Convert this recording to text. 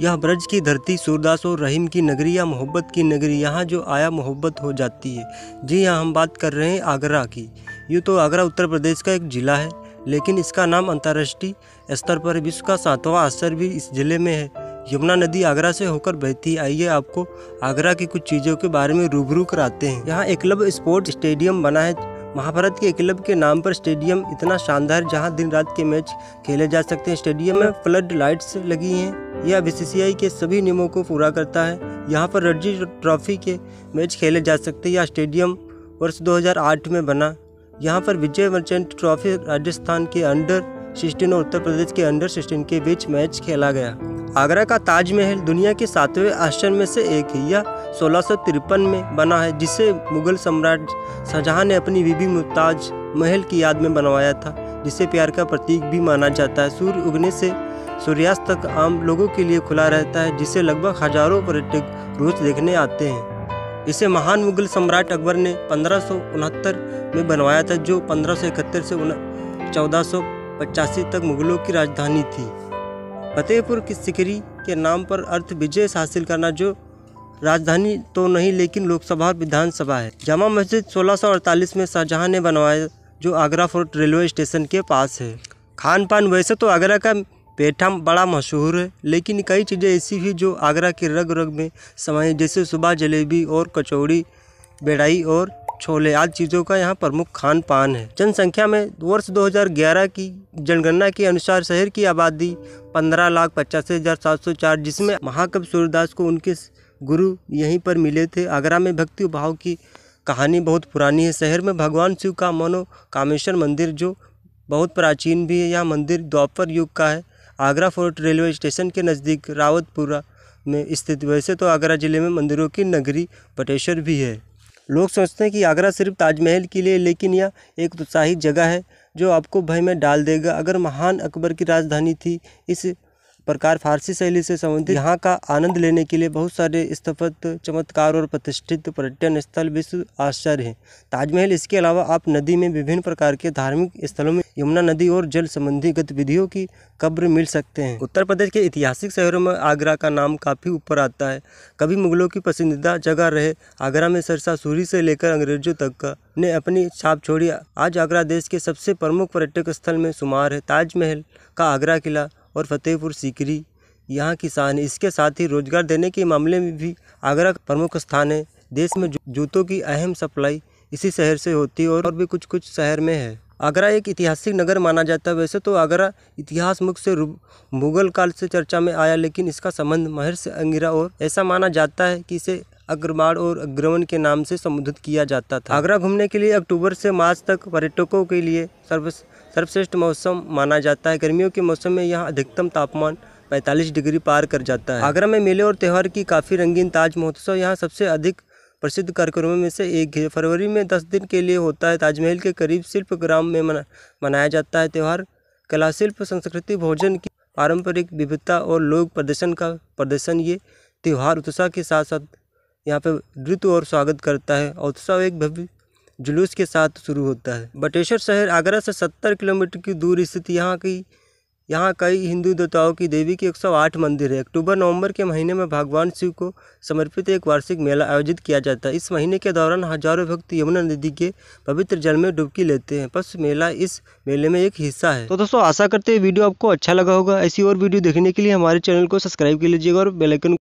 यह ब्रज की धरती सूरदास और रहीम की नगरी या मोहब्बत की नगरी, यहाँ जो आया मोहब्बत हो जाती है। जी हाँ, हम बात कर रहे हैं आगरा की। यूँ तो आगरा उत्तर प्रदेश का एक ज़िला है, लेकिन इसका नाम अंतर्राष्ट्रीय स्तर पर विश्व का 7वां शहर भी इस ज़िले में है। यमुना नदी आगरा से होकर बहती। आइए आपको आगरा की कुछ चीज़ों के बारे में रूबरू कराते हैं। यहाँ एकलव्य स्पोर्ट्स स्टेडियम बना है। महाभारत के एकलव्य के नाम पर स्टेडियम इतना शानदार, जहां दिन रात के मैच खेले जा सकते हैं। स्टेडियम में फ्लड लाइट्स लगी हैं। यह बीसीसीआई के सभी नियमों को पूरा करता है। यहां पर रणजी ट्रॉफी के मैच खेले जा सकते हैं। यह स्टेडियम वर्ष 2008 में बना। यहां पर विजय मर्चेंट ट्रॉफी राजस्थान के अंडर 16 और उत्तर प्रदेश के अंडर 16 के बीच मैच खेला गया। आगरा का ताजमहल दुनिया के 7वें आश्चर्य में से एक है। यह 1653 में बना है, जिसे मुगल सम्राट शाहजहां ने अपनी बीबी मुमताज महल की याद में बनवाया था, जिसे प्यार का प्रतीक भी माना जाता है। सूर्य उगने से सूर्यास्त तक आम लोगों के लिए खुला रहता है, जिसे लगभग हजारों पर्यटक रोज देखने आते हैं। इसे महान मुगल सम्राट अकबर ने 1569 में बनवाया था, जो 1571 से 1485 तक मुगलों की राजधानी थी। फतेहपुर की सिकरी के नाम पर अर्थ विजय हासिल करना, जो राजधानी तो नहीं लेकिन लोकसभा और विधानसभा है। जामा मस्जिद 1648 में शाहजहां ने बनवाया, जो आगरा फोर्ट रेलवे स्टेशन के पास है। खान पान वैसे तो आगरा का पेठा बड़ा मशहूर है, लेकिन कई चीज़ें ऐसी भी जो आगरा के रग रग में समाई, जैसे सुबह जलेबी और कचौड़ी, बेड़ाई और छोले आदि चीज़ों का यहाँ प्रमुख खान पान है। जनसंख्या में वर्ष 2011 की जनगणना के अनुसार शहर की आबादी 15,85,704, जिसमें महाकवि सूरदास को उनके गुरु यहीं पर मिले थे। आगरा में भक्ति भाव की कहानी बहुत पुरानी है। शहर में भगवान शिव का मनोकामेश्वर मंदिर, जो बहुत प्राचीन भी है। यह मंदिर द्वापर युग का है। आगरा फोर्ट रेलवे स्टेशन के नज़दीक रावतपुरा में स्थित। वैसे तो आगरा ज़िले में मंदिरों की नगरी बटेश्वर भी है। लोग सोचते हैं कि आगरा सिर्फ ताजमहल के लिए, लेकिन यह एक उत्साही जगह है जो आपको भय में डाल देगा। अगर महान अकबर की राजधानी थी, इस प्रकार फारसी शैली से संबंधित यहाँ का आनंद लेने के लिए बहुत सारे स्थापत्य चमत्कार और प्रतिष्ठित पर्यटन स्थल विश्व आश्चर्य हैं। ताजमहल, इसके अलावा आप नदी में विभिन्न प्रकार के धार्मिक स्थलों में यमुना नदी और जल संबंधी गतिविधियों की कब्र मिल सकते हैं। उत्तर प्रदेश के ऐतिहासिक शहरों में आगरा का नाम काफ़ी ऊपर आता है। कभी मुगलों की पसंदीदा जगह रहे। आगरा में शेरशाह सूरी से लेकर अंग्रेजों तक ने अपनी छाप छोड़ी। आज आगरा देश के सबसे प्रमुख पर्यटक स्थल में शुमार है। ताजमहल का आगरा किला और फतेहपुर सीकरी यहाँ की शान है। इसके साथ ही रोजगार देने के मामले में भी आगरा प्रमुख स्थान है। देश में जूतों की अहम सप्लाई इसी शहर से होती है और भी कुछ शहर में है। आगरा एक ऐतिहासिक नगर माना जाता है। वैसे तो आगरा इतिहास मुख से मुगल काल से चर्चा में आया, लेकिन इसका संबंध महर्षि अंगिरा और ऐसा माना जाता है कि इसे अग्रमाड़ और अग्रवन के नाम से संबोधित किया जाता था। आगरा घूमने के लिए अक्टूबर से मार्च तक पर्यटकों के लिए सर्वश्रेष्ठ मौसम माना जाता है। गर्मियों के मौसम में यहाँ अधिकतम तापमान 45 डिग्री पार कर जाता है। आगरा में मेले और त्यौहार की काफ़ी रंगीन। ताज महोत्सव यहाँ सबसे अधिक प्रसिद्ध कार्यक्रमों में से एक है। फरवरी में 10 दिन के लिए होता है। ताजमहल के करीब शिल्पग्राम में मनाया जाता है। त्यौहार कला, शिल्प, संस्कृति, भोजन की पारंपरिक विविधता और लोक प्रदर्शन का प्रदर्शन। ये त्यौहार उत्साह के साथ साथ यहाँ पे नृत्य और स्वागत करता है। उत्सव एक भव्य जुलूस के साथ शुरू होता है। बटेश्वर शहर आगरा से 70 किलोमीटर की दूर स्थित यहाँ कई हिंदू देवताओं की देवी के 108 मंदिर है। अक्टूबर-नवंबर के महीने में भगवान शिव को समर्पित एक वार्षिक मेला आयोजित किया जाता है। इस महीने के दौरान हजारों भक्त यमुना नदी के पवित्र जल में डुबकी लेते हैं। बस मेला इस मेले में एक हिस्सा है। तो दोस्तों, आशा करते हैं वीडियो आपको अच्छा लगा होगा। ऐसी और वीडियो देखने के लिए हमारे चैनल को सब्सक्राइब कर लीजिएगा और बेल आइकन